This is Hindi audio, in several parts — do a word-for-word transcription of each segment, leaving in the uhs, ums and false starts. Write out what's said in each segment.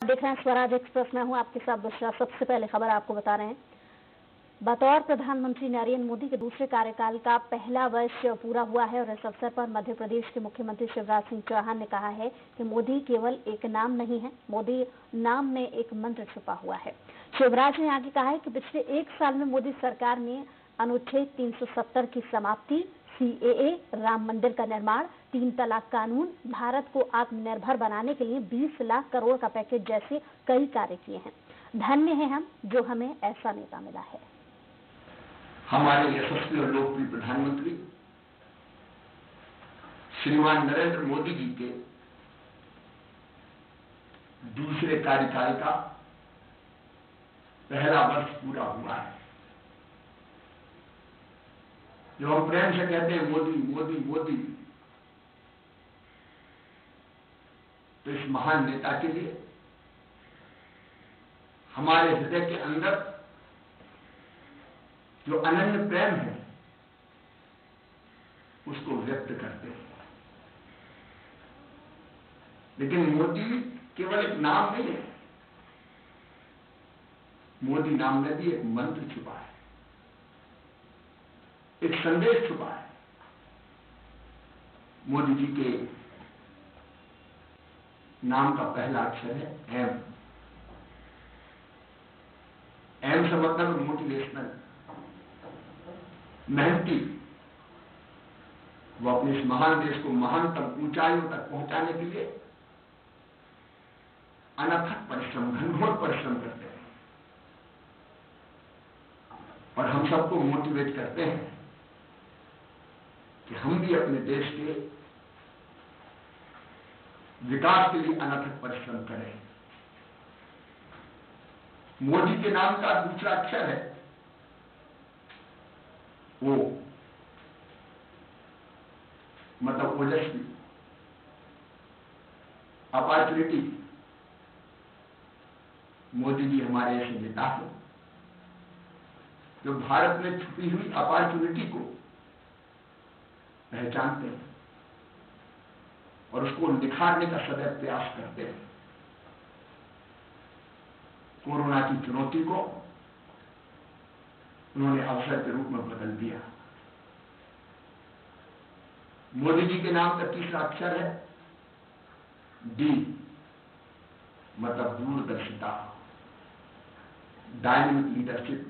देख रहे हैं स्वराज एक्सप्रेस में हूं आपके साथ बुशरा। सबसे पहले खबर आपको बता रहे हैं, बतौर प्रधानमंत्री नरेंद्र मोदी के दूसरे कार्यकाल का पहला वर्ष पूरा हुआ है और इस अवसर पर मध्य प्रदेश के मुख्यमंत्री शिवराज सिंह चौहान ने कहा है कि मोदी केवल एक नाम नहीं है, मोदी नाम में एक मंत्र छुपा हुआ है। शिवराज ने आगे कहा है कि पिछले एक साल में मोदी सरकार ने अनुच्छेद तीन सौ सत्तर की समाप्ति, सी ए ए, राम मंदिर का निर्माण, तीन तलाक कानून, भारत को आत्मनिर्भर बनाने के लिए बीस लाख करोड़ का पैकेज जैसे कई कार्य किए हैं। धन्य हैं हम जो हमें ऐसा नेता मिला है। हमारे यशस्वी और लोकप्रिय प्रधानमंत्री श्रीमान नरेंद्र मोदी जी के दूसरे कार्यकाल का पहला वर्ष पूरा हुआ है। जो हम प्रेम से कहते हैं मोदी मोदी मोदी, तो इस महान नेता के लिए हमारे हृदय के अंदर जो अनन्य प्रेम है उसको व्यक्त करते हैं। लेकिन मोदी केवल एक नाम नहीं है, मोदी नाम में भी एक मंत्र छुपा है, एक संदेश छुपा है। मोदी जी के नाम का पहला अक्षर है एम। एम से मतलब मोटिवेशनल, मेहनती। वो अपने इस महान देश को महानतम ऊंचाइयों तक पहुंचाने के लिए अनथक परिश्रम, घनघोर परिश्रम करते हैं और हम सबको मोटिवेट करते हैं कि हम भी अपने देश के विकास के लिए अनथक परिश्रम करें। मोदी के नाम का दूसरा अक्षर है ओ, मतलब ओजस्वी, अपॉर्चुनिटी। मोदी जी हमारे ऐसे नेता हैं जो भारत में छुपी हुई अपॉर्चुनिटी को पहचानते हैं और उसको निखारने का सदैव प्रयास करते हैं। कोरोना की चुनौती को उन्होंने अवसर के रूप में बदल दिया। मोदी जी के नाम का तीसरा अक्षर है डी, मतलब दूरदर्शिता, dynamic leadership,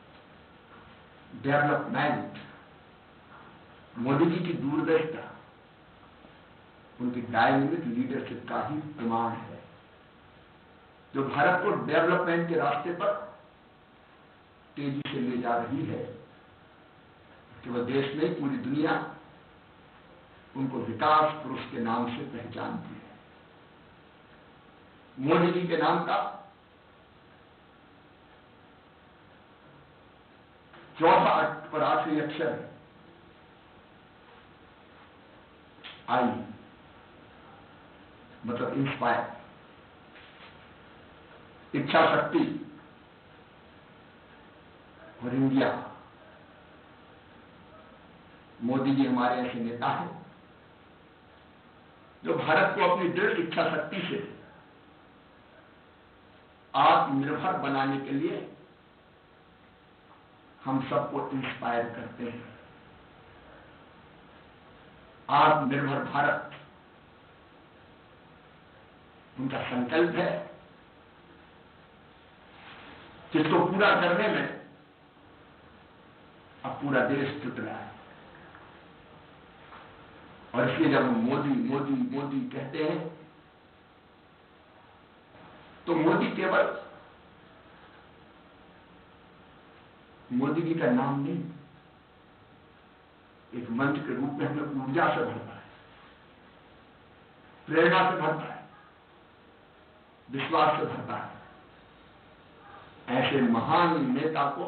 development. Modi ji की दूरदर्शिता उनकी डायनेमिक लीडरशिप का ही प्रमाण है, जो भारत को डेवलपमेंट के रास्ते पर तेजी से ले जा रही है। केवल देश में, पूरी दुनिया उनको विकास पुरुष के नाम से पहचानती है। मोदी जी के नाम का चौथा और आखिरी अक्षर है आई, मतलब इंस्पायर, इच्छा शक्ति और इंडिया। मोदी जी हमारे ऐसे नेता हैं जो भारत को अपनी दृढ़ इच्छा शक्ति से आत्मनिर्भर बनाने के लिए हम सबको इंस्पायर करते हैं। आत्मनिर्भर भारत उनका संकल्प है, जिसको पूरा करने में अब पूरा देश जुट रहा है। और इसलिए जब हम मोदी मोदी मोदी कहते हैं तो मोदी केवल मोदी जी का नाम नहीं, एक मंत्र के रूप में हमें ऊर्जा से भरता है, प्रेरणा से भरता है, विश्वास से भरता है। ऐसे महान नेता को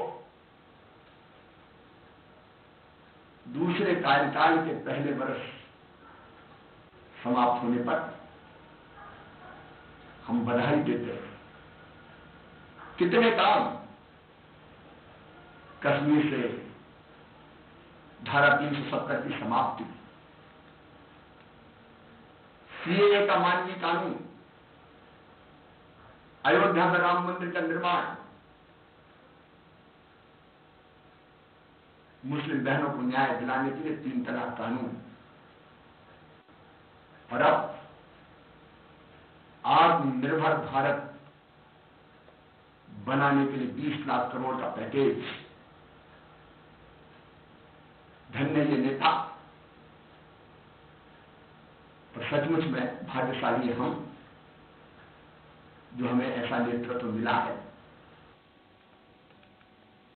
दूसरे कार्यकाल के पहले वर्ष समाप्त होने पर हम बधाई देते हैं। कितने काम कश्मीर से धारा तीन सौ सत्तर की समाप्ति, सी ए ए का मानवीय कानून, अयोध्या में राम मंदिर का निर्माण, मुस्लिम बहनों को न्याय दिलाने के लिए तीन तलाक कानून, और अब आत्मनिर्भर भारत बनाने के लिए बीस लाख करोड़ का पैकेज। धन्य ये नेता, तो सचमुच में भाग्यशाली हम जो हमें ऐसा नेतृत्व मिला है।